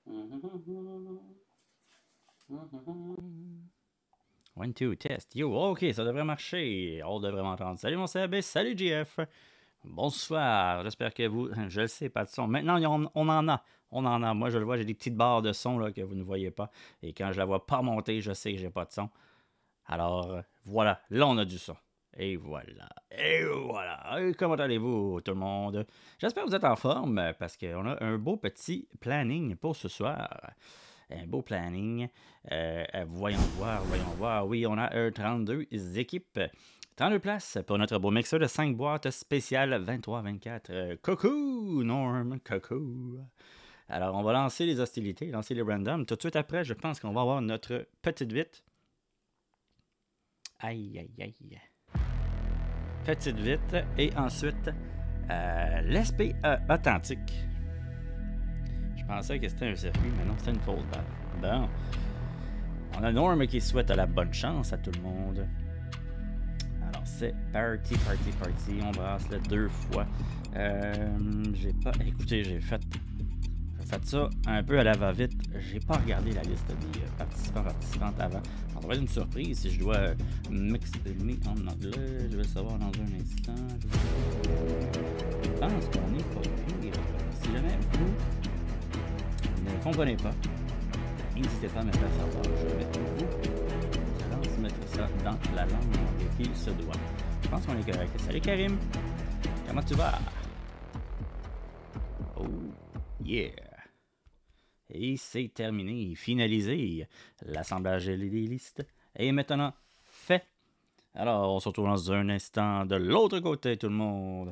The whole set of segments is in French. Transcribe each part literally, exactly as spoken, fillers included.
One, two, test. Yo, ok, ça devrait marcher. On devrait m'entendre. Salut mon C B, salut J F. Bonsoir, j'espère que vous... Je le sais, pas de son. Maintenant, on, on en a. On en a. Moi, je le vois, j'ai des petites barres de son là, que vous ne voyez pas. Et quand je la vois pas monter, je sais que j'ai pas de son. Alors, voilà. Là, on a du son. Et voilà. Et voilà. Et comment allez-vous, tout le monde? J'espère que vous êtes en forme, parce qu'on a un beau petit planning pour ce soir. Un beau planning. Euh, voyons voir, voyons voir. Oui, on a euh, trente-deux équipes. trente-deux places pour notre beau mixeur de cinq boîtes spéciales vingt-trois vingt-quatre. Euh, coucou, Norm, coucou. Alors, on va lancer les hostilités, lancer les randoms. Tout de suite après, je pense qu'on va avoir notre petite vite. Aïe, aïe, aïe. Petite vite. Et ensuite, euh, l'S P euh, authentique. Je pensais que c'était un circuit, mais non, c'était une fausse balle. Bon. On a Norm qui souhaite la bonne chance à tout le monde. Alors, c'est party, party, party. On brasse le deux fois. Euh, j'ai pas... Écoutez, j'ai fait... J'ai fait ça un peu à la va-vite. J'ai pas regardé la liste des participants, participantes avant. Ça va être une surprise si je dois m'exprimer en anglais. Je vais le savoir dans un instant. Je pense qu'on est pas pire. Si jamais vous ne comprenez pas, n'hésitez pas à me faire savoir. Je vais vous transmettre ça dans la langue qu'il se doit. Je pense qu'on est correct. Salut Karim! Comment tu vas? Oh, yeah! Et c'est terminé, finalisé. L'assemblage des listes est maintenant fait. Alors, on se retrouve dans un instant de l'autre côté, tout le monde.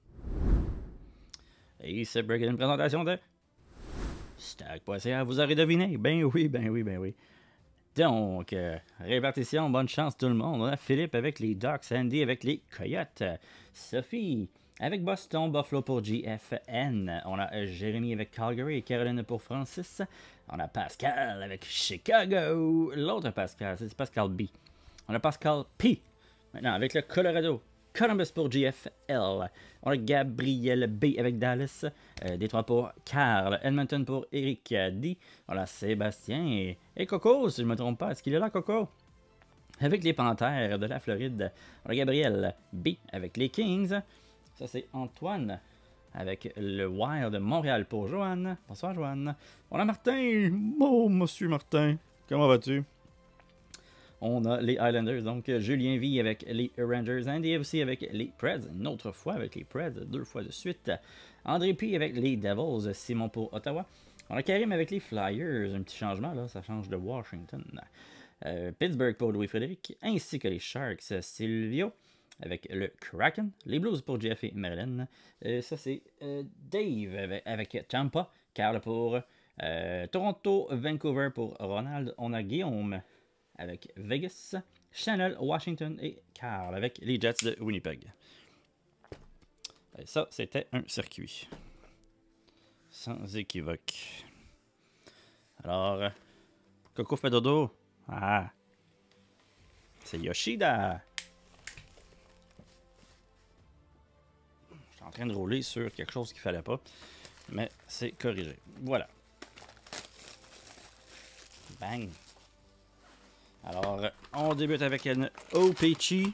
Et c'est break une présentation de Stack.ca. Vous aurez deviné? Ben oui, ben oui, ben oui. Donc, euh, répartition, bonne chance tout le monde. On a Philippe avec les Ducks, Andy avec les Coyotes, Sophie avec Boston, Buffalo pour G F N. On a Jérémy avec Calgary et Caroline pour Francis. On a Pascal avec Chicago. L'autre Pascal, c'est Pascal B. On a Pascal P. Maintenant avec le Colorado. Columbus pour G F L. On a Gabriel B avec Dallas. Euh, Détroit pour Carl. Edmonton pour Eric D. On a Sébastien et, et Coco, si je ne me trompe pas. Est-ce qu'il est là, Coco? Avec les Panthères de la Floride. On a Gabriel B avec les Kings. Ça, c'est Antoine avec le Wild de Montréal pour Joanne. Bonsoir, Joanne. On a Martin. Oh, monsieur Martin. Comment vas-tu? On a les Islanders, donc Julien V avec les Rangers. Andy aussi avec les Preds. Une autre fois avec les Preds, deux fois de suite. André P avec les Devils. Simon pour Ottawa. On a Karim avec les Flyers. Un petit changement, là. Ça change de Washington. Euh, Pittsburgh pour Louis-Frédéric. Ainsi que les Sharks. Silvio avec le Kraken. Les Blues pour Jeff et Marilyn. Euh, ça, c'est euh, Dave avec, avec Tampa. Carl pour euh, Toronto. Vancouver pour Ronald. On a Guillaume avec Vegas. Chanel, Washington et Carl avec les Jets de Winnipeg. Et ça, c'était un circuit. Sans équivoque. Alors, Coco fait dodo. Ah, c'est Yoshida. En train de rouler sur quelque chose qu'il fallait pas, mais c'est corrigé. Voilà. Bang. Alors, on débute avec une O P C.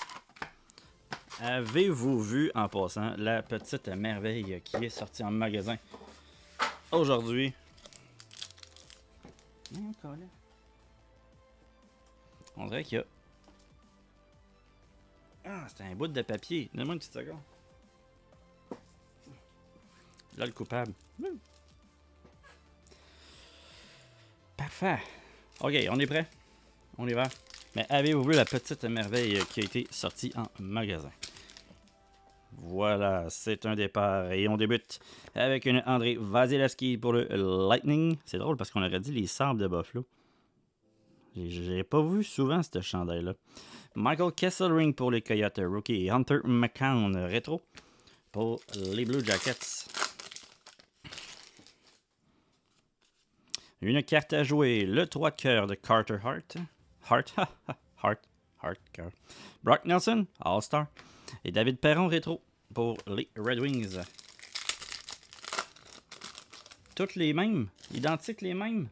Avez-vous vu, en passant, la petite merveille qui est sortie en magasin aujourd'hui? On dirait qu'il y a... Ah, c'est un bout de papier. Donne-moi une petite seconde. Là, le coupable. Parfait. OK, on est prêt? On y va. Mais avez-vous vu la petite merveille qui a été sortie en magasin? Voilà, c'est un départ. Et on débute avec une André Vasilevski pour le Lightning. C'est drôle parce qu'on aurait dit les Sables de Buffalo. J'ai pas vu souvent cette chandail-là. Michael Kesselring pour les Coyotes Rookie. Et Hunter McCown rétro pour les Blue Jackets. Une carte à jouer, le trois de cœur de Carter Hart. Hart, Hart, Hart, cœur. Brock Nelson, All-Star. Et David Perron, rétro, pour les Red Wings. Toutes les mêmes. Identiques les mêmes.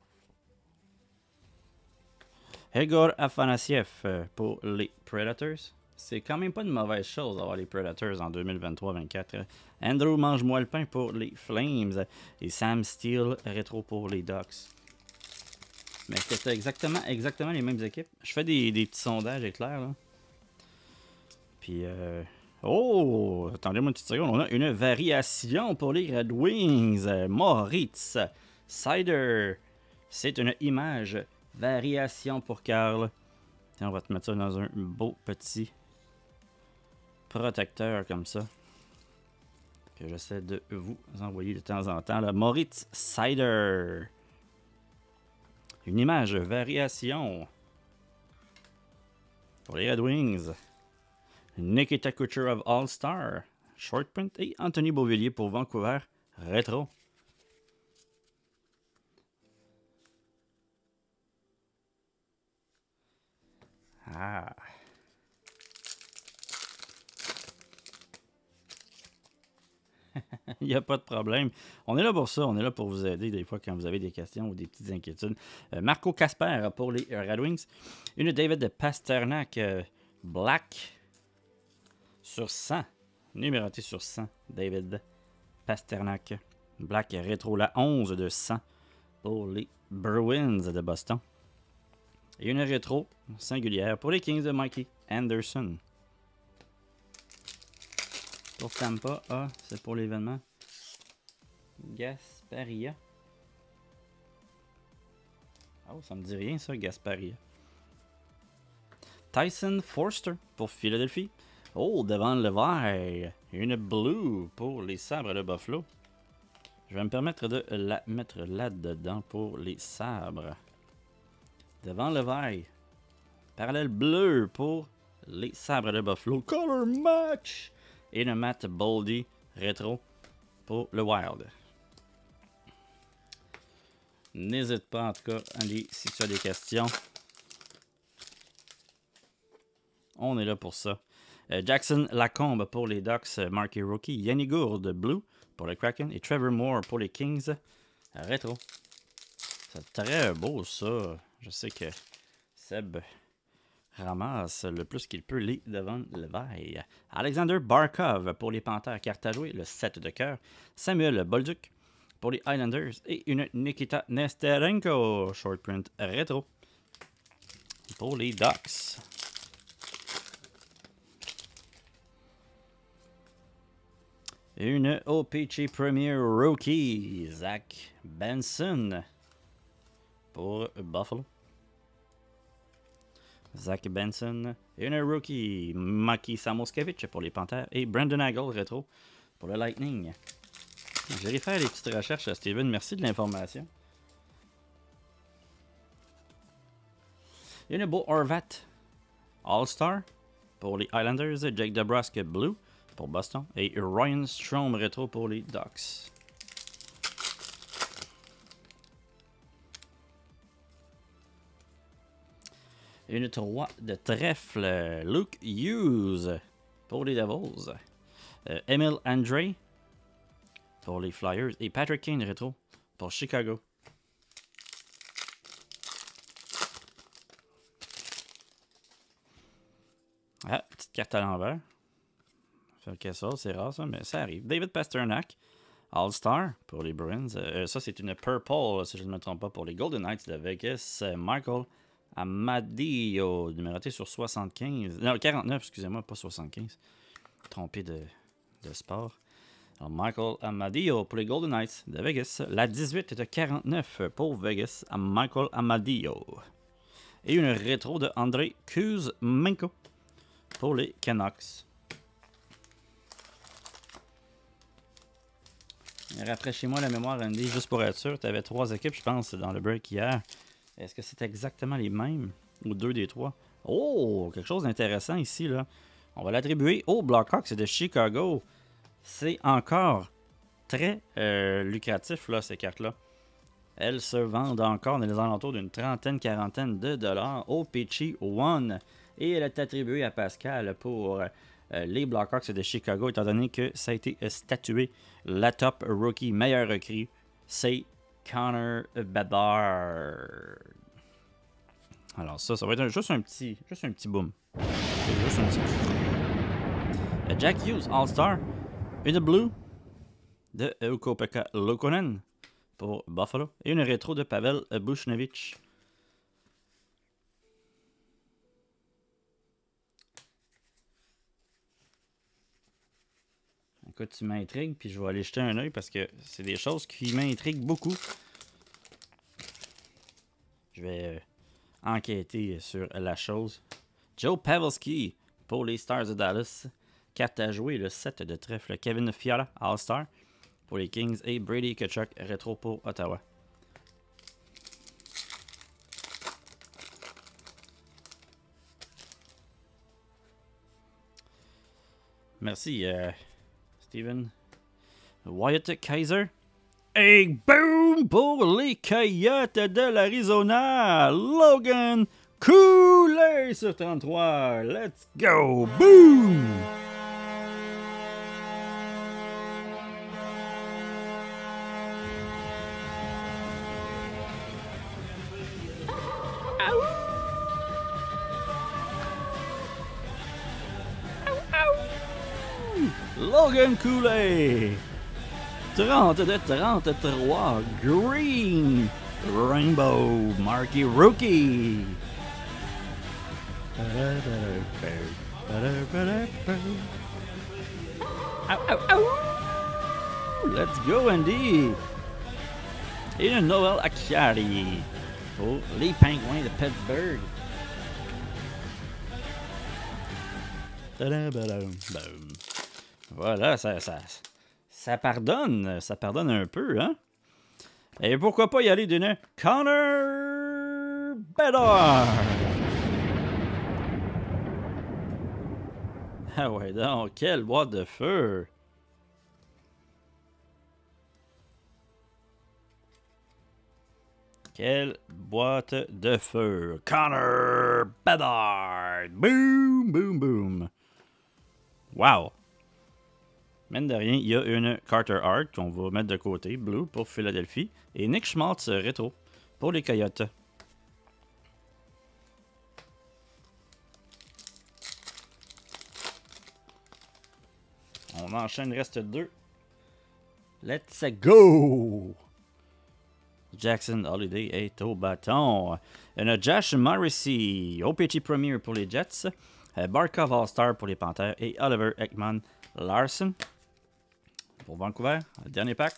Egor Afanasiev euh, pour les Predators. C'est quand même pas une mauvaise chose d'avoir les Predators en deux mille vingt-trois vingt-quatre. Andrew Mange-moi le pain pour les Flames. Et Sam Steele rétro pour les Ducks. Mais c'était exactement, exactement les mêmes équipes. Je fais des, des petits sondages éclairs là. Puis euh... oh! Attendez-moi une petite seconde. On a une variation pour les Red Wings. Moritz Seider. C'est une image. Variation pour Carl. Tiens, on va te mettre ça dans un beau petit protecteur comme ça. Que j'essaie de vous envoyer de temps en temps. Là. Moritz Seider. Une image variation. Pour les Red Wings. Nikita Kucherov All-Star. Short print. Et Anthony Beauvillier pour Vancouver. Rétro. Ah. Il n'y a pas de problème. On est là pour ça. On est là pour vous aider des fois quand vous avez des questions ou des petites inquiétudes. Euh, Marco Casper pour les Red Wings. Une David Pasternak euh, Black sur cent. Numéroté sur cent. David Pasternak Black rétro. La onze de cent pour les Bruins de Boston. Et une rétro singulière pour les Kings de Mikey Anderson. Pour Tampa, ah, c'est pour l'événement. Gasparia. Oh, ça me dit rien ça, Gasparia. Tyson Forster pour Philadelphie. Oh, devant le vert. Une blue pour les Sabres de Buffalo. Je vais me permettre de la mettre là-dedans pour les Sabres. Devant le vert. Parallèle bleu pour les Sabres de Buffalo. Color match. Et le Matt Boldy rétro pour le Wild. N'hésite pas en tout cas, allez, si tu as des questions. On est là pour ça. Euh, Jackson Lacombe pour les Ducks, Marquee Rookie. Yanni Gourde, Blue pour le Kraken. Et Trevor Moore pour les Kings, rétro. C'est très beau ça. Je sais que Seb ramasse le plus qu'il peut les devant le verre. Alexander Barkov pour les Panthères, carte à jouer, le sept de cœur. Samuel Bolduc pour les Islanders. Et une Nikita Nesterenko, short print rétro pour les Ducks. Une O P C Premier Rookie, Zach Benson pour Buffalo. Zach Benson. Et une rookie, Maki Samoskevich pour les Panthères. Et Brandon Hagel, rétro, pour le Lightning. J'irai faire des petites recherches, Steven. Merci de l'information. Une Bo Horvat, All-Star, pour les Islanders. Jake DeBrusk, Blue, pour Boston. Et Ryan Strome, rétro, pour les Ducks. Une trois de trèfle, Luke Hughes pour les Devils. Euh, Emile Andre pour les Flyers. Et Patrick Kane rétro pour Chicago. Ah, petite carte à l'envers. Fait que ça, c'est rare ça, mais ça arrive. David Pasternak, All-Star pour les Bruins. Euh, ça, c'est une Purple, si je ne me trompe pas, pour les Golden Knights de Vegas. Euh, Michael Amadio, numéroté sur soixante-quinze. Non, quarante-neuf, excusez-moi, pas soixante-quinze. Trompé de, de sport. Alors, Michael Amadio pour les Golden Knights de Vegas. La dix-huit est de quarante-neuf pour Vegas à Michael Amadio. Et une rétro de Andrei Kuzmenko pour les Canucks. Rafraîchis-moi la mémoire, Andy, juste pour être sûr. Tu avais trois équipes, je pense, dans le break hier. Est-ce que c'est exactement les mêmes? Ou deux des trois? Oh! Quelque chose d'intéressant ici, là. On va l'attribuer aux Blackhawks de Chicago. C'est encore très euh, lucratif, là, ces cartes-là. Elles se vendent encore dans les alentours d'une trentaine, quarantaine de dollars au Peachy One. Et elle est attribuée à Pascal pour euh, les Blackhawks de Chicago, étant donné que ça a été statué la top rookie meilleur recrue c'est Connor Bedard. Alors ça, ça va être un, juste un petit, juste un petit boom. Juste un petit boom. Jack Hughes, All-Star. Une blue de Ukko-Pekka Luukkonen pour Buffalo. Et une rétro de Pavel Buchnevich. Écoute, tu m'intrigues, puis je vais aller jeter un œil parce que c'est des choses qui m'intriguent beaucoup. Je vais euh, enquêter sur la chose. Joe Pavelski pour les Stars de Dallas. Carte à jouer, le sept de trèfle. Kevin Fiala, All-Star pour les Kings. Et Brady Tkachuk, rétro pour Ottawa. Merci, euh, Steven. Wyatt Kaiser. Et boom pour les Coyotes de l'Arizona. Logan Cooley sur trente-trois. Let's go. Boom. Logan Cooley. trente de trente-trois. Green. Rainbow. Marquee Rookie. Ow, ow, ow. Let's go, Andy. Et une Noël Acciari pour les Pingouins de Pittsburgh. Voilà, ça, ça, ça pardonne, ça pardonne un peu, hein? Et pourquoi pas y aller d'une Connor Bedard? Ah ouais, donc, quelle boîte de feu! Quelle boîte de feu! Connor Bedard! Boom, boom, boom! Wow! Mine de rien, il y a une Carter Hart qu'on va mettre de côté, blue pour Philadelphie, et Nick Schmaltz rétro pour les Coyotes. On enchaîne, il reste deux. Let's go! Jackson Holiday est au bâton. Une Josh Morrissey, O P G Premier pour les Jets, Barkov All-Star pour les Panthers et Oliver Ekman Larson pour Vancouver. Le dernier pack.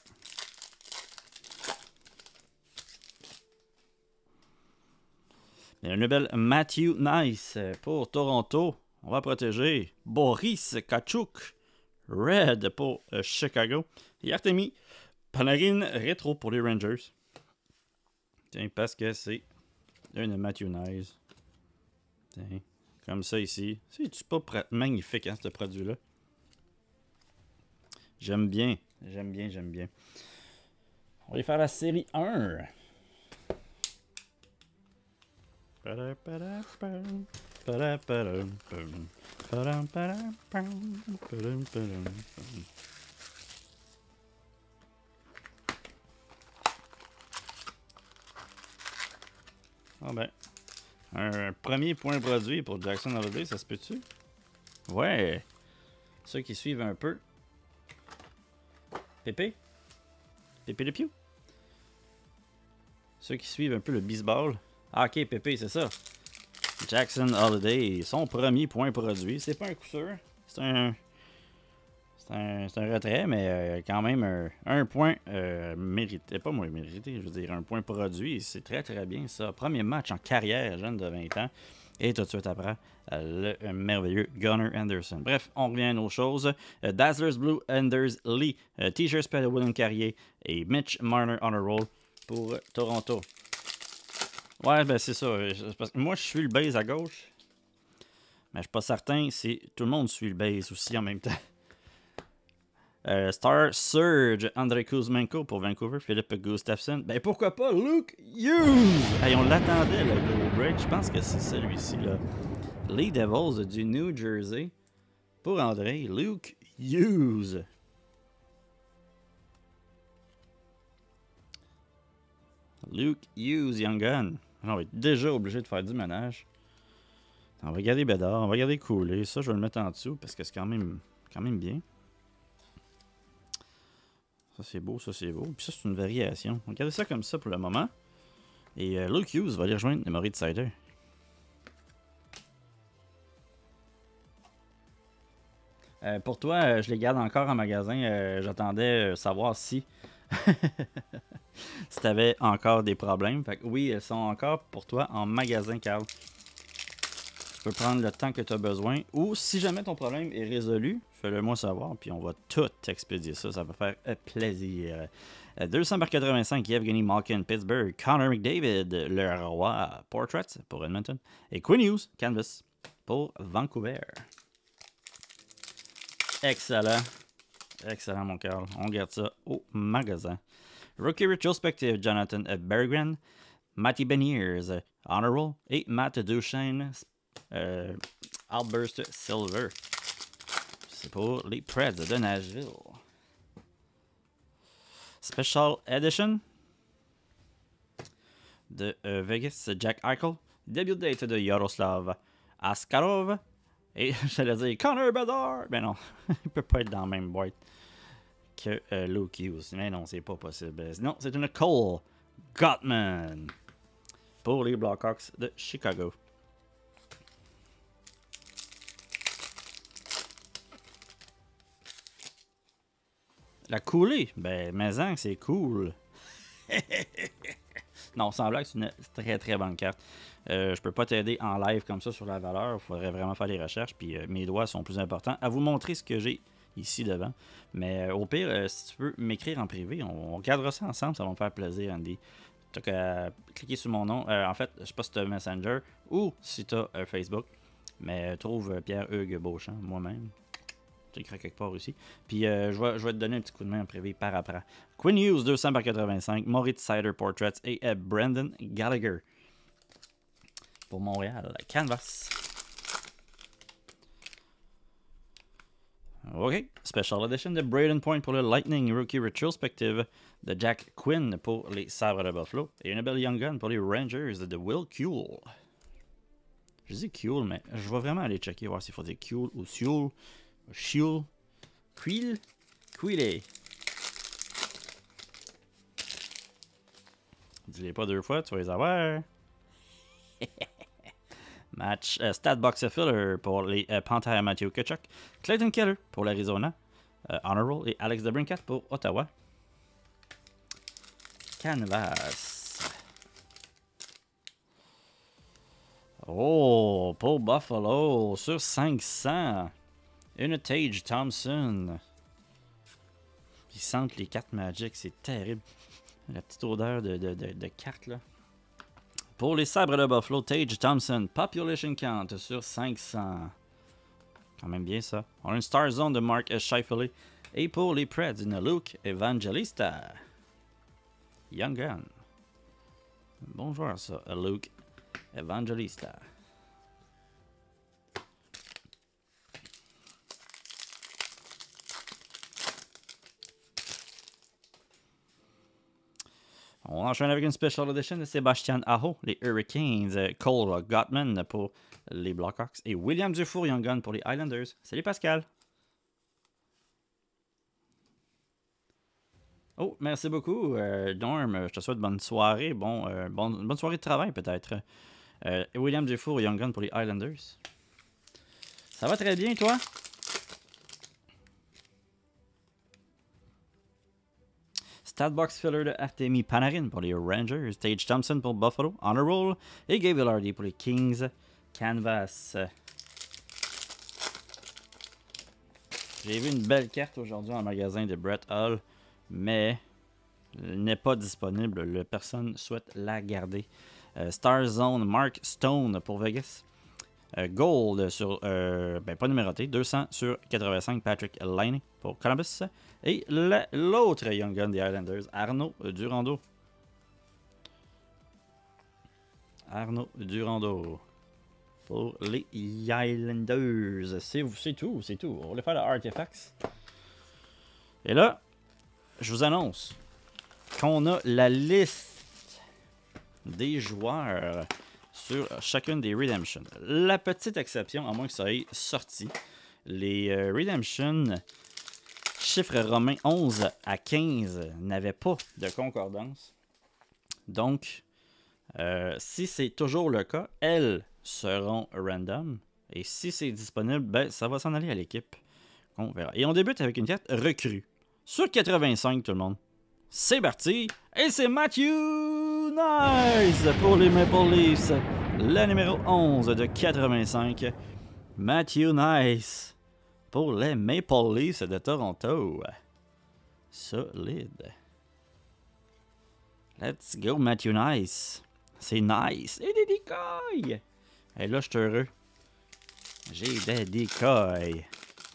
Et une nouvelle Matthew Nice pour Toronto. On va protéger Boris Katchouk. Red pour Chicago. Et Artemi Panarin rétro pour les Rangers. Tiens, parce que c'est une Matthew Nice. Tiens, comme ça ici. C'est-tu pas magnifique, hein, ce produit-là? J'aime bien. J'aime bien, j'aime bien. On va aller faire la série un. Ah ben, un premier point produit pour Jackson Holiday, ça se peut-tu? Ouais. Ceux qui suivent un peu. Pépé? Pépé le Piou? Ceux qui suivent un peu le baseball. Ah, ok, Pépé, c'est ça. Jackson Holiday, son premier point produit. C'est pas un coup sûr. C'est un... C'est un, un retrait, mais euh, quand même un, un point euh, mérité. Pas moins mérité, je veux dire, un point produit. C'est très très bien ça. Premier match en carrière, jeune de vingt ans. Et tout de suite après, euh, le merveilleux Gunnar Anderson. Bref, on revient à nos choses. Euh, Dazzlers Blue, Anders Lee, euh, T-shirt Spell William Carrier et Mitch Marner on a roll pour euh, Toronto. Ouais, ben c'est ça. Parce que moi, je suis le base à gauche. Mais je suis pas certain si tout le monde suit le base aussi en même temps. Euh, Star Surge, Andrei Kuzmenko pour Vancouver, Philippe Gustafsson. Ben pourquoi pas Luke Hughes? Hey, on l'attendait le gros break. Je pense que c'est celui-ci là. Les Devils du New Jersey pour Andrei Luke Hughes. Luke Hughes, Young Gun. On va être déjà obligé de faire du ménage. On va garder Bédard, on va garder couler. Ça, je vais le mettre en dessous parce que c'est quand même, quand même bien. Ça, c'est beau, ça, c'est beau. Puis ça, c'est une variation. On va garder ça comme ça pour le moment. Et euh, Luke Hughes va aller rejoindre le Moritz Seider. Euh, pour toi, euh, je les garde encore en magasin. Euh, J'attendais euh, savoir si... si tu avais encore des problèmes. Fait que oui, elles sont encore pour toi en magasin, Carl. Tu peux prendre le temps que tu as besoin. Ou si jamais ton problème est résolu, fais-le moi savoir. Puis on va tout expédier ça. Ça va faire un plaisir. deux cents par quatre-vingt-cinq, Evgeny Malkin, Pittsburgh. Connor McDavid, le roi. Portraits pour Edmonton. Et Quinn Hughes, Canvas pour Vancouver. Excellent. Excellent, mon Carl. On garde ça au magasin. Rookie Retrospective, Jonathan Berggren, Matty Beniers, Honorable et Matt Duchesne, euh, Outburst Silver. C'est pour les Preds de Nashville. Special Edition de euh, Vegas, Jack Eichel. Debut date de Yaroslav Askarov. Et j'allais dire Connor Bedard. Mais non, il peut pas être dans la même boîte que euh, Luke Hughes. Mais non, c'est pas possible. Non, c'est une Cole Gottman pour les Blackhawks de Chicago. La coulée, ben, mais hein, c'est cool. Non, sans blague, c'est une très très bonne carte. Euh, je peux pas t'aider en live comme ça sur la valeur. Il faudrait vraiment faire les recherches. Puis euh, mes doigts sont plus importants à vous montrer ce que j'ai ici devant. Mais euh, au pire, euh, si tu peux m'écrire en privé, on, on regardera ça ensemble. Ça va me faire plaisir, Andy. Tu as qu'à cliquer sur mon nom. Euh, en fait, je sais pas si tu as Messenger ou si tu as euh, Facebook. Mais euh, trouve euh, Pierre-Hugues Beauchamp, moi-même. J'écris quelque part aussi. Puis euh, je, vais, je vais te donner un petit coup de main en privé par après. Quinn Hughes, deux cents par quatre-vingt-cinq. Moritz Seider Portraits et euh, Brandon Gallagher. Pour Montréal. Canvas. OK. Special Edition de Braden Point pour le Lightning Rookie Retrospective de Jack Quinn pour les Sabres de Buffalo. Et une belle Young Gun pour les Rangers de Will Kuehl. Je dis Kuehl, mais je vais vraiment aller checker voir s'il faut dire Kuehl ou Sewell. Sewell. Kuehl. Kuehl. Dis-les pas deux fois, tu vas les avoir. Match euh, Stat Box Filler pour les euh, Panthers Matthew Tkachuk. Clayton Keller pour l'Arizona. Euh, Honorable et Alex DeBrincat pour Ottawa. Canvas. Oh, pour Buffalo sur cinq cents. Une Tage Thompson. Ils sentent les cartes Magic, c'est terrible. La petite odeur de, de, de, de cartes là. Pour les Sabres de Buffalo, Tage Thompson, Population Count sur cinq cents. Quand même bien ça. On a une Star Zone de Mark Scheifele. Et pour les Preds, une Luke Evangelista. Young Gun. Bon joueur ça, Luke Evangelista. On enchaîne avec une Special Edition de Sébastien Aho, les Hurricanes, Cole Gottman pour les Blackhawks et William Dufour Young Gun pour les Islanders. Salut Pascal! Oh, merci beaucoup, euh, Norm. Je te souhaite bonne soirée. Bon, euh, bon, bonne soirée de travail peut-être. Euh, William Dufour Young Gun pour les Islanders. Ça va très bien, toi? Statbox Filler de Artemi Panarin pour les Rangers, Tage Thompson pour Buffalo, Honor Roll et Gabe Vilardi pour les Kings. Canvas. J'ai vu une belle carte aujourd'hui en magasin de Brett Hull, mais elle n'est pas disponible. La personne souhaite la garder. Euh, Star Zone Mark Stone pour Vegas. Euh, Gold sur, euh, ben pas numéroté, deux cents sur quatre-vingt-cinq, Patrick Laine pour Columbus. Et l'autre Young Gun des Islanders, Arnaud Durando. Arnaud Durando pour les Islanders. C'est tout, c'est tout. On va faire le Artifacts. Et là, je vous annonce qu'on a la liste des joueurs sur chacune des Redemption. La petite exception, à moins que ça ait sorti, les euh, Redemption chiffre romain onze à quinze n'avaient pas de concordance. Donc, euh, si c'est toujours le cas, elles seront random. Et si c'est disponible, ben, ça va s'en aller à l'équipe. On verra. Et on débute avec une carte recrue. Sur quatre-vingt-cinq, tout le monde. C'est parti. Et c'est Matthew Nice pour les Maple Leafs. Le numéro onze de quatre-vingt-cinq. Matthew Nice pour les Maple Leafs de Toronto. Solide. Let's go, Matthew Nice. C'est nice. Et des décoils. Et là, je suis heureux. J'ai des décoils.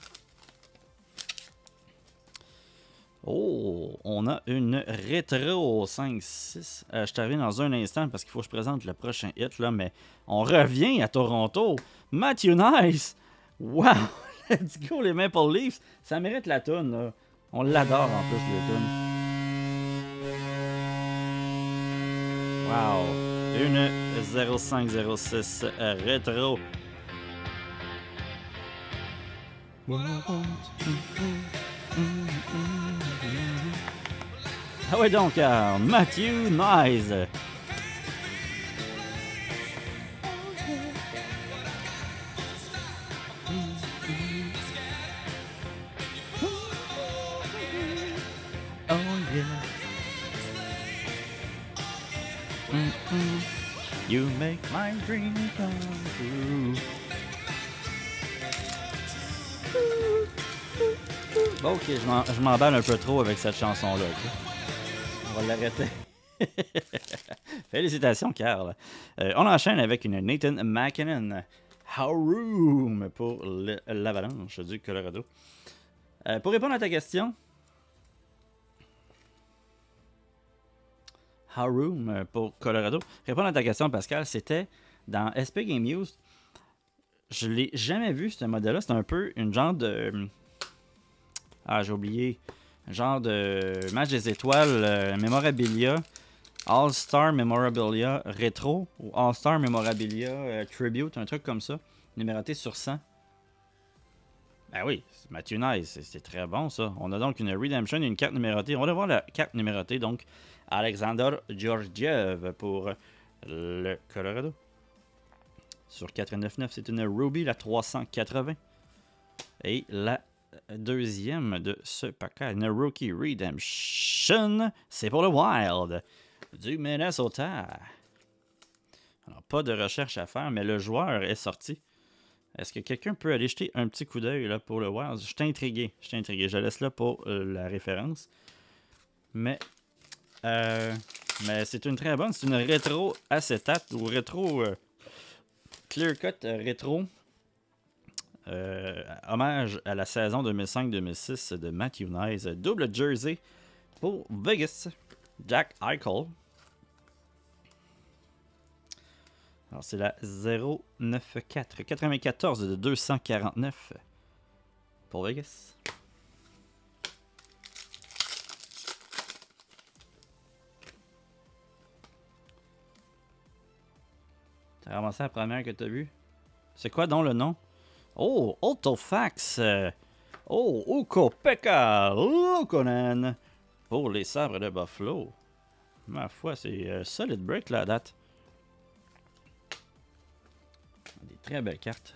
Oh, on a une rétro cinq six. Euh, je t'arrive dans un instant parce qu'il faut que je présente le prochain hit, là, mais on revient à Toronto. Matthew Nice. Wow. Let's go, les Maple Leafs. Ça mérite la toune, là. On l'adore en plus, le toune. Wow. Une zéro cinq zéro six rétro. Ah ouais donc, euh, Matthew Nice. Oh yeah. Mm-mm. You make my dream come true. Bon, ok, je m'emballe un peu trop avec cette chanson-là. Okay? On va l'arrêter. Félicitations, Carl. Euh, on enchaîne avec une Nathan MacKinnon. Haroom pour l'Avalanche du Colorado. Euh, pour répondre à ta question, Haroom pour Colorado. Répondre à ta question, Pascal, c'était dans S P Game News. Je l'ai jamais vu, ce modèle-là. C'est un peu une genre de... Ah, j'ai oublié. Un genre de match des étoiles, euh, Memorabilia, All-Star Memorabilia Retro ou All-Star Memorabilia euh, Tribute, un truc comme ça, numéroté sur cent. Ben oui, Matthew Nice, c'est très bon ça. On a donc une Redemption et une carte numérotée. On va voir la carte numérotée, donc Alexander Georgiev pour le Colorado. Sur quatre cent quatre-vingt-dix-neuf, c'est une Ruby, la trois cent quatre-vingts. Et la deuxième de ce paquet, une Rookie Redemption, c'est pour le Wild du Minnesota. Alors, pas de recherche à faire, mais le joueur est sorti. Est-ce que quelqu'un peut aller jeter un petit coup d'œil là pour le Wild? Je suis intrigué, je suis intrigué. Je laisse là pour euh, la référence. Mais, euh, mais c'est une très bonne, c'est une rétro acétate ou rétro euh, clear cut euh, rétro. Euh, hommage à la saison deux mille cinq deux mille six de Matthew Nice. Double jersey pour Vegas. Jack Eichel. Alors c'est la zéro neuf quatre quatre-vingt-quatorze de deux cent quarante-neuf pour Vegas. T'as ramassé la première que t'as vue? C'est quoi donc le nom? Oh, Autofax. Oh, Ukko-Pekka Luukkonen pour les Sabres de Buffalo. Ma foi, c'est euh, solid break là, à date. Des très belles cartes.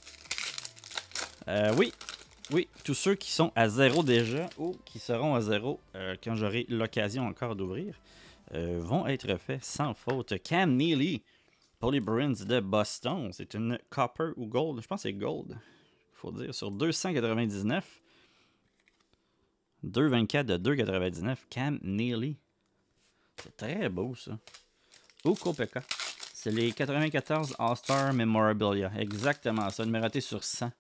Euh, oui, oui, tous ceux qui sont à zéro déjà ou qui seront à zéro euh, quand j'aurai l'occasion encore d'ouvrir euh, vont être faits sans faute. Cam Neely pour les Bruins de Boston. C'est une copper ou gold. Je pense que c'est gold. Il faut dire. Sur deux cent quatre-vingt-dix-neuf. deux vingt-quatre de deux quatre-vingt-dix-neuf. Cam Neely. C'est très beau, ça. Ukko-Pekka. C'est les quatre-vingt-quatorze All-Star Memorabilia. Exactement ça. Numéroté sur cent.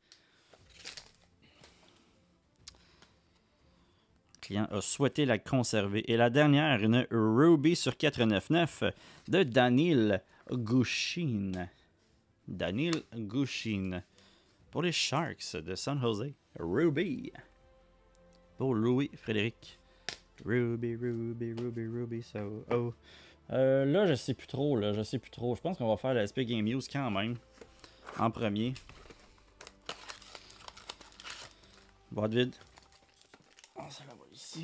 Le client a souhaité la conserver. Et la dernière, une Ruby sur quatre cent quatre-vingt-dix-neuf de Daniil Gushchin. Daniil Gushchin. Pour les Sharks de San Jose. Ruby. Pour Louis Frédéric. Ruby, Ruby, Ruby, Ruby, so, oh. Euh, là, je sais plus trop, là, je sais plus trop. Je pense qu'on va faire la S P Game News quand même. En premier. Boîte vide. Oh, ça la va ici.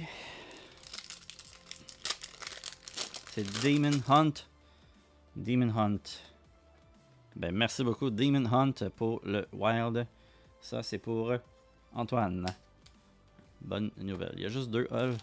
C'est Demon Hunt. Demon Hunt. Ben, merci beaucoup, Demon Hunt, pour le Wild. Ça, c'est pour Antoine. Bonne nouvelle. Il y a juste deux œuvres.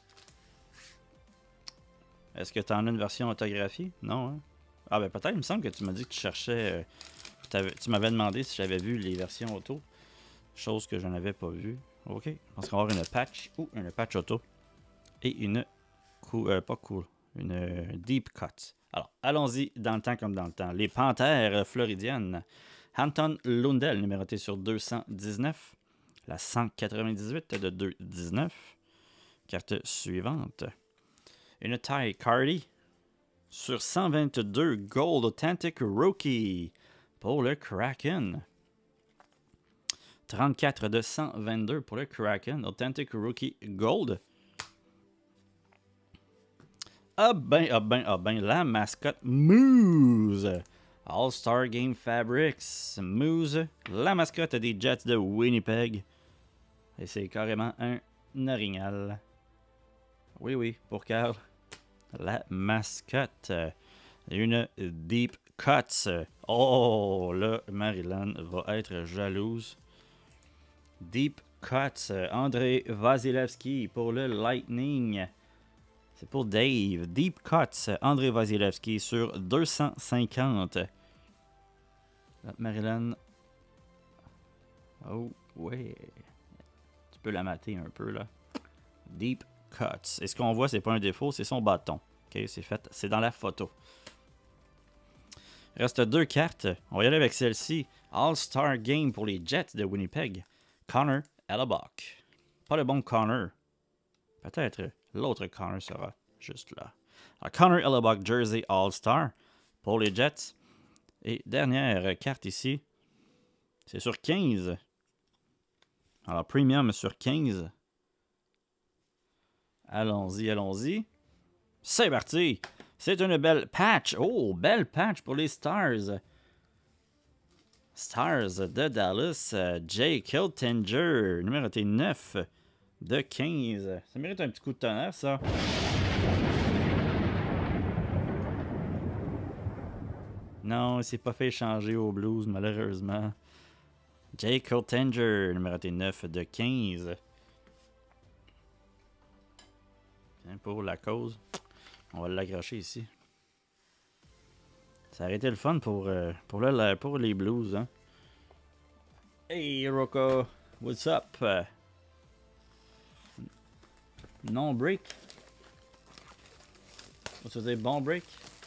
Est-ce que tu en as une version autographiée? Non, hein? Ah, ben peut-être, il me semble que tu m'as dit que tu cherchais... Euh, tu m'avais demandé si j'avais vu les versions auto. Chose que je n'avais pas vue. Ok. Je pense qu'on va avoir une patch ou une patch auto. Et une... Cool, euh, pas cool. Une euh, deep cut. Alors, allons-y dans le temps comme dans le temps. Les Panthères floridiennes. Anton Lundell, numéroté sur deux cent dix-neuf. La cent quatre-vingt-dix-huit de deux cent dix-neuf. Carte suivante. Une Ty Cardi sur cent vingt-deux Gold Authentic Rookie pour le Kraken. trente-quatre de cent vingt-deux pour le Kraken. Authentic Rookie Gold. Ah ben, ah ben, ah ben, la mascotte Moose. All-Star Game Fabrics. Moose, la mascotte des Jets de Winnipeg. Et c'est carrément un orignal. Oui, oui, pour Carl. La mascotte. Une Deep Cuts. Oh, là, Marilyn va être jalouse. Deep Cuts. André Vasilevski pour le Lightning. C'est pour Dave. Deep Cuts. André Vasilevski sur deux cent cinquante. Là, Marilyn. Oh, ouais. Tu peux la mater un peu, là. Deep Cuts. Et ce qu'on voit, c'est pas un défaut, c'est son bâton. Ok, c'est fait. C'est dans la photo. Il reste deux cartes. On va y aller avec celle-ci. All-Star Game pour les Jets de Winnipeg. Connor Hellebuck. Pas le bon Connor. Peut-être l'autre Connor sera juste là. Alors, Connor Hellebuck Jersey All-Star pour les Jets. Et dernière carte ici. C'est sur quinze. Alors, Premium sur quinze. Allons-y, allons-y. C'est parti! C'est une belle patch. Oh, belle patch pour les Stars. Stars de Dallas. Jay Kiltinger, numéroté neuf de quinze. Ça mérite un petit coup de tonnerre, ça. Non, il s'est pas fait changer au Blues, malheureusement. Jay Kiltinger, numéroté neuf de quinze. Pour la cause. On va l'accrocher ici. Ça aurait été le fun pour, euh, pour, le, pour les Blues. Hein? Hey Rocco, what's up? Non break? On se dire bon break?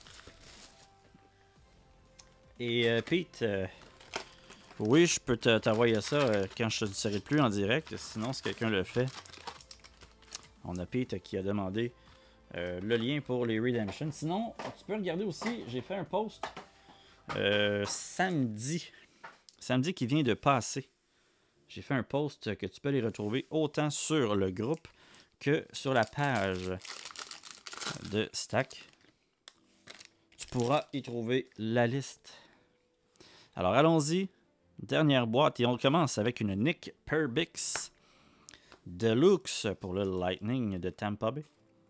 Et euh, Pete, euh, oui, je peux t'envoyer ça euh, quand je ne serai plus en direct. Sinon, si quelqu'un le fait. On a Pete qui a demandé euh, le lien pour les Redemption. Sinon, tu peux regarder aussi, j'ai fait un post euh, samedi. Samedi qui vient de passer. J'ai fait un post que tu peux les retrouver autant sur le groupe que sur la page de Stack. Tu pourras y trouver la liste. Alors allons-y. Dernière boîte et on commence avec une Nick Perbix Deluxe pour le Lightning de Tampa Bay.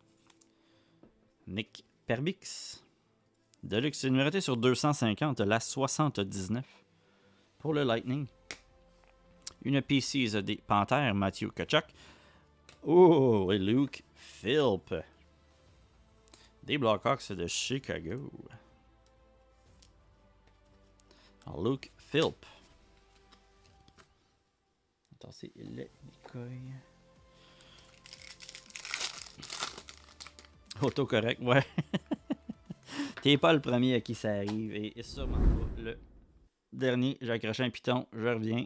Nick Perbix Deluxe numéroté sur deux cent cinquante, la soixante-dix-neuf pour le Lightning. Une P C's des Panthères, Matthew Tkachuk. Oh, et Luke Philp des Blackhawks de Chicago. Alors, Luke Philp. Attends, c'est le Nicoy. Autocorrect, ouais. T'es pas le premier à qui ça arrive. Et sûrement pas le dernier. J'ai accroché un piton, je reviens.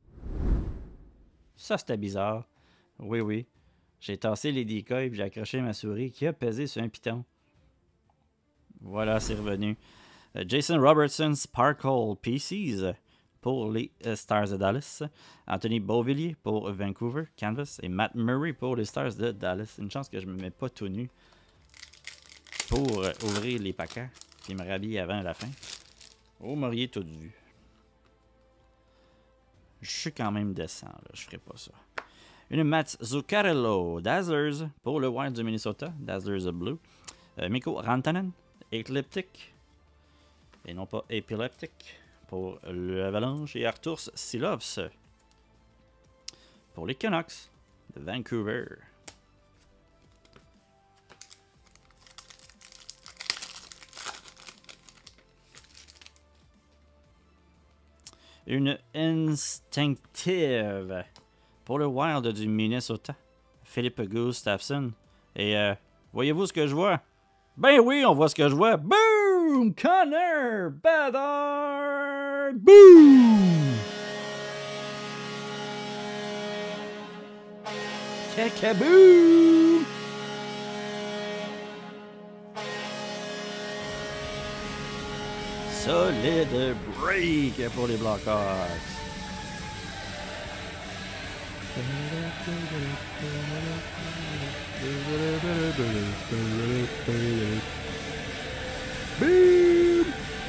Ça, c'était bizarre. Oui, oui. J'ai tassé les decoys et j'ai accroché ma souris qui a pesé sur un piton. Voilà, c'est revenu. Uh, Jason Robertson, Sparkle P Cs pour les uh, Stars de Dallas. Anthony Beauvillier pour Vancouver, Canvas. Et Matt Murray pour les Stars de Dallas. Une chance que je me mets pas tout nu. pour euh, ouvrir les paquets et me rhabiller avant la fin. Vous m'auriez tout vu. Je suis quand même décent, là. Je ferai pas ça. Une Mats Zuccarello Dazzlers pour le Wild du Minnesota. Dazzlers Blue. Euh, Mikko Rantanen, Ecliptic. Et non pas Epileptic pour l'Avalanche. Et Arturs Silovs pour les Canucks de Vancouver. Une Instinctive pour le Wild du Minnesota. Philippe Gustafsson. Et euh, voyez-vous ce que je vois? Ben oui, on voit ce que je vois. Boom! Connor Bedard! Boom! Kakaboom! Solide break pour les Blackhawks. Boom!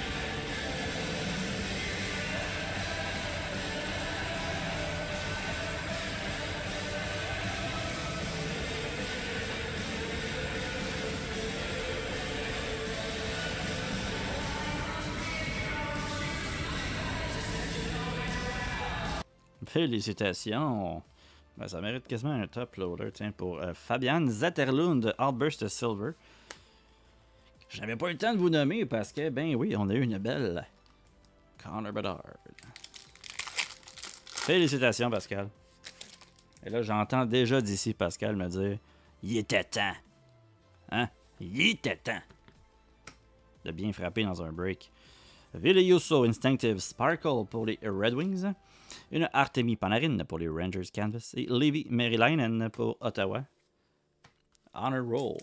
Félicitations! Ben, ça mérite quasiment un top loader, tiens, pour euh, Fabian Zetterlund, Outburst Silver. Je n'avais pas eu le temps de vous nommer parce que, ben oui, on a eu une belle Connor Bedard. Félicitations, Pascal. Et là, j'entends déjà d'ici Pascal me dire « Il était temps! » Hein? Il était temps! De bien frapper dans un break. Ville Yusso Instinctive Sparkle pour les Red Wings. Une Artemi Panarin pour les Rangers Canvas. Et Levi Merilainen pour Ottawa. Honor Roll.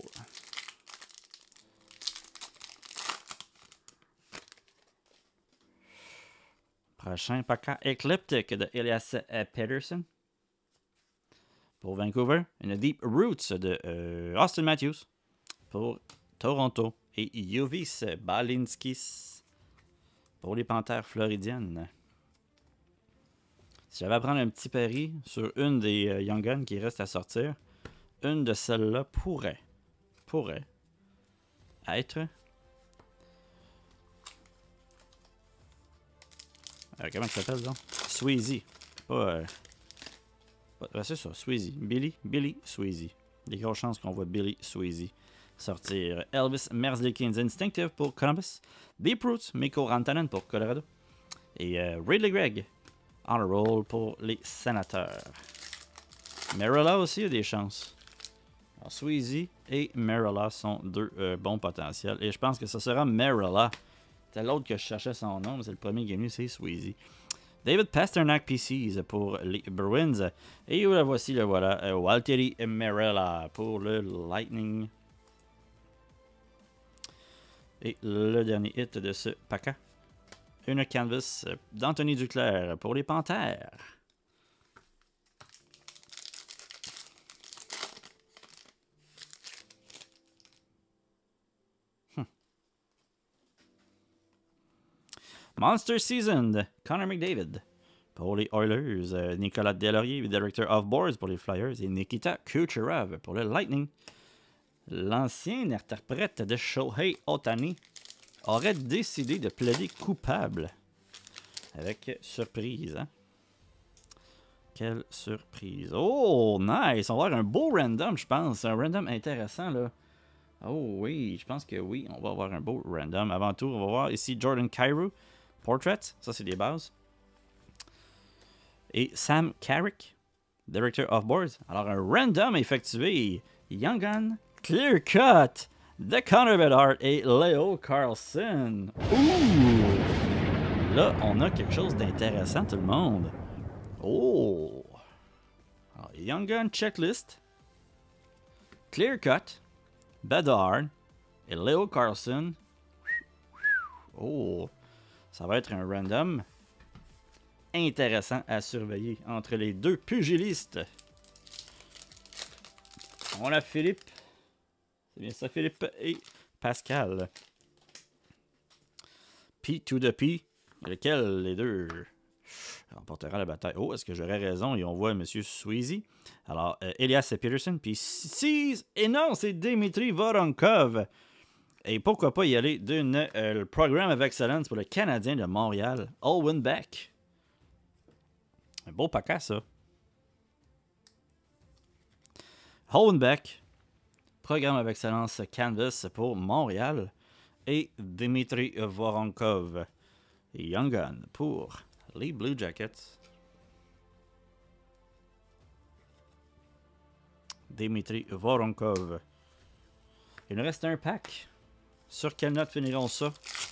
Prochain paquet Ecliptic de Elias Pettersson. Pour Vancouver. Une Deep Roots de euh, Austin Matthews. Pour Toronto. Et Jovis Balinskis pour les Panthères floridiennes. Si j'avais à prendre un petit pari sur une des euh, Young Guns qui reste à sortir, une de celles-là pourrait, pourrait être... Euh, comment ça s'appelle, donc? Sweezy. Pas... Euh, pas c'est ça, Sweezy. Billy, Billy Sweezy. Il y a grosses chances qu'on voit Billy Sweezy sortir. Elvis Merzlikins Instinctive pour Columbus. Deep Roots, Mikko Rantanen pour Colorado. Et euh, Ridley Gregg, Honor Roll pour les Sénateurs. Merilla aussi a des chances. Alors, Sweezy et Merilla sont deux euh, bons potentiels. Et je pense que ce sera Merilla. C'était l'autre que je cherchais son nom, mais c'est le premier qui est venu, c'est Sweezy. David Pasternak P Cs pour les Bruins. Et la voici, le voilà. Euh, Walteri Merilla pour le Lightning. Et le dernier hit de ce paquet. Une canvas d'Anthony Duclair pour les Panthères. Hm. Monster Season, Connor McDavid pour les Oilers. Nicolas Delaurier, Director of Boards pour les Flyers. Et Nikita Kucherov pour le Lightning. L'ancien interprète de Shohei Ohtani aurait décidé de plaider coupable. Avec surprise, hein? Quelle surprise. Oh, nice! On va avoir un beau random, je pense. Un random intéressant, là. Oh oui, je pense que oui, on va avoir un beau random. Avant tout, on va voir ici Jordan Kyrou. Portrait, ça c'est des bases. Et Sam Carrick, Director of Boards. Alors, un random effectué. Young Gun, Clear Cut de Connor Bedard et Leo Carlson. Ouh! Là, on a quelque chose d'intéressant, tout le monde. Oh! Alors, Young Gun Checklist, Clear Cut, Bedard et Leo Carlson. Oh! Ça va être un random intéressant à surveiller entre les deux pugilistes. On a Philippe. C'est bien ça, Philippe et Pascal. P to the P. Lequel les deux remportera la bataille? Oh, est-ce que j'aurais raison? Et on voit M. Sweezy. Alors, euh, Elias Peterson. Puis six. Et non, c'est Dimitri Voronkov. Et pourquoi pas y aller d'une euh, programme of excellence pour le Canadien de Montréal, Owen Beck. Un beau paquet, ça. Owen Beck, programme of excellence Canvas pour Montréal. Et Dimitri Voronkov, Young Gun pour les Blue Jackets. Dimitri Voronkov. Il nous reste un pack. Sur quelle note finirons ça?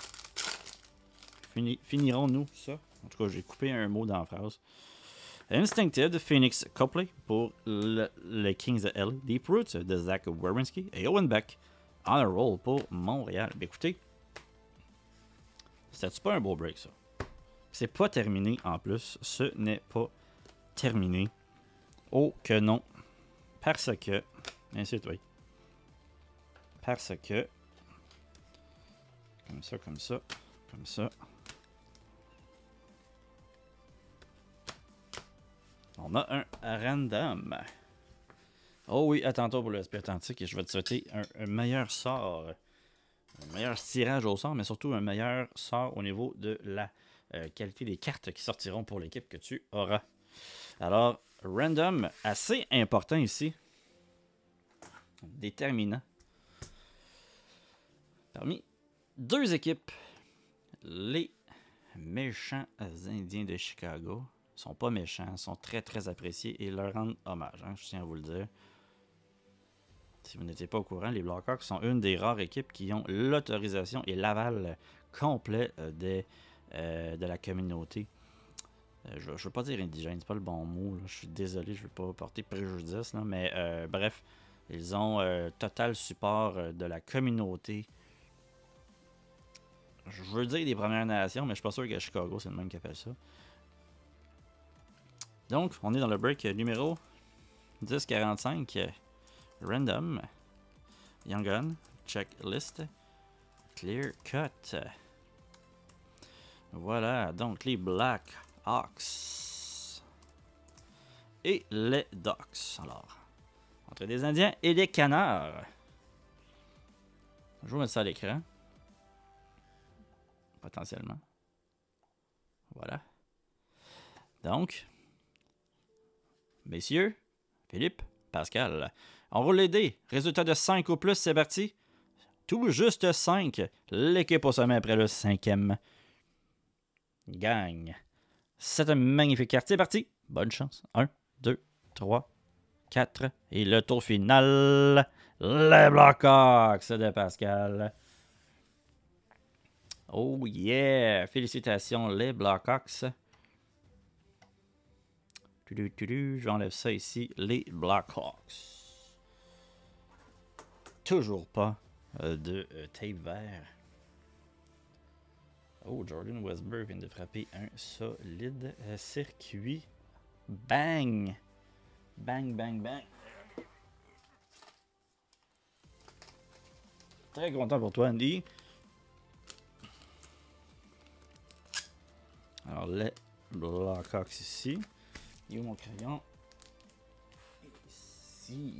Fini, finirons-nous ça? En tout cas, j'ai coupé un mot dans la phrase. Instinctive, Phoenix Copley pour le, les Kings de L A. Deep Roots de Zach Werenski. Et Owen Beck, Honor Roll pour Montréal. Bien, écoutez, c'était pas un beau break, ça. C'est pas terminé en plus. Ce n'est pas terminé. Oh que non. Parce que... Ainsi de suite. Parce que... Comme ça, comme ça, comme ça. On a un random. Oh oui, attends-toi pour le Esprit Authentique et je vais te souhaiter un, un meilleur sort. Un meilleur tirage au sort, mais surtout un meilleur sort au niveau de la euh, qualité des cartes qui sortiront pour l'équipe que tu auras. Alors, random, assez important ici. Déterminant. Parmi deux équipes, les méchants Indiens de Chicago sont pas méchants, sont très très appréciés et leur rendent hommage, hein, je tiens à vous le dire. Si vous n'étiez pas au courant, les Blackhawks sont une des rares équipes qui ont l'autorisation et l'aval complet des, euh, de la communauté. Euh, je ne veux pas dire indigène, c'est pas le bon mot, là. Je suis désolé, je ne veux pas porter préjudice, là, mais euh, bref, ils ont euh, total support euh, de la communauté. Je veux dire des Premières Nations, mais je suis pas sûr qu'à Chicago, c'est le même qui appelle ça. Donc, on est dans le break numéro dix quarante-cinq. Random. Young Gun. Checklist. Clear Cut. Voilà, donc les Black Hawks. Et les Ducks. Alors, entre des Indiens et des Canards. Je vais mettre ça à l'écran. Potentiellement. Voilà. Donc, messieurs, Philippe, Pascal, on roule les dés. Résultat de cinq ou plus, c'est parti. Tout juste cinq. L'équipe au sommet après le cinquième. Gagne. C'est un magnifique carte. C'est parti. Bonne chance. un, deux, trois, quatre. Et le tour final. Les Blackhawks de Pascal. Oh yeah! Félicitations, les Blackhawks. J'enlève ça ici, les Blackhawks. Toujours pas euh, de euh, tape vert. Oh, Jordan Westberg vient de frapper un solide euh, circuit. Bang! Bang, bang, bang. Très content pour toi, Andy. Alors, les Blackhawks ici. Il est où mon crayon? Ici.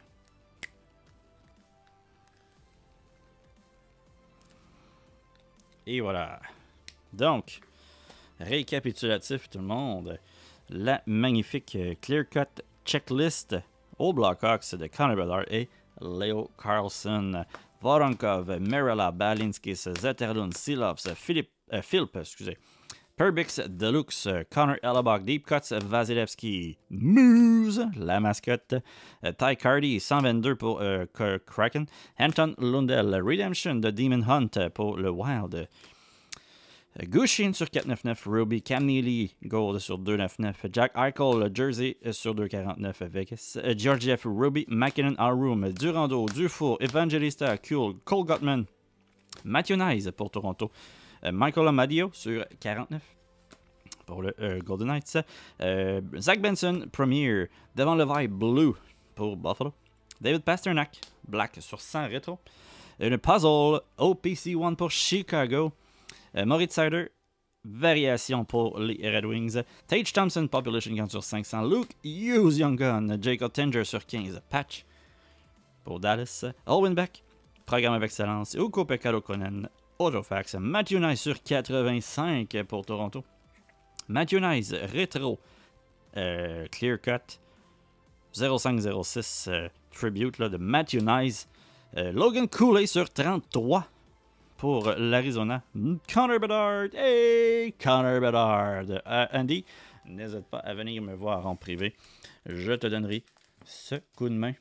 Et voilà. Donc, récapitulatif tout le monde. La magnifique Clear Cut Checklist aux Blackhawks de Connor Bedard et Leo Carlson. Voronkov, Merella, Balinskis, Zetterlund, Silovs, Philippe, euh, Philp, excusez. Perbix, Deluxe, Connor Hellebuck, Deep Cuts, Vasilevski, Moose, la mascotte, uh, Ty Cardi, cent vingt-deux pour uh, Kraken, Anton Lundell, Redemption de Demon Hunt pour le Wild, uh, Gushin sur quatre neuf neuf, Ruby, Cam Neely, Gold sur deux neuf neuf, Jack Eichel, Jersey sur deux quarante-neuf, Vegas, uh, Georgiev, Ruby, McKinnon, Alroom, Durando, Dufour, Evangelista, Kuhl, Cole Gottman, Matthew Nyes pour Toronto, Uh, Michael Amadio sur quarante-neuf pour le uh, Golden Knights. Uh, Zach Benson, Premier. Devon Levi, Blue pour Buffalo. David Pasternak, Black sur cent rétro. Une puzzle O P C un pour Chicago. Euh, Moritz Seider, variation pour les Red Wings. Tage Thompson, population count sur cinq cents. Luke Hughes, Young Gun. Jacob Tenger sur quinze. Patch pour Dallas. Alwyn Beck, programme avec excellence. Ukko-Pekka Luukkonen, Autofax. Matthew Nice sur quatre-vingt-cinq pour Toronto. Matthew Nice, rétro. Euh, clear Cut. zéro cinq zéro six euh, Tribute là, de Matthew Nice. Euh, Logan Cooley sur trente-trois pour l'Arizona. Connor Bedard. Hey! Connor Bedard. Euh, Andy, n'hésite pas à venir me voir en privé. Je te donnerai ce coup de main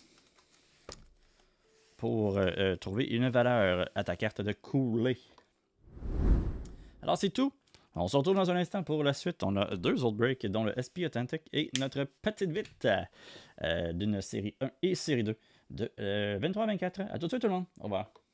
pour euh, euh, trouver une valeur à ta carte de Cooley. Alors, c'est tout. On se retrouve dans un instant pour la suite. On a deux autres breaks, dont le S P Authentic et notre petite vite euh, d'une série un et série deux de euh, vingt-trois à vingt-quatre. À tout de suite, tout le monde. Au revoir.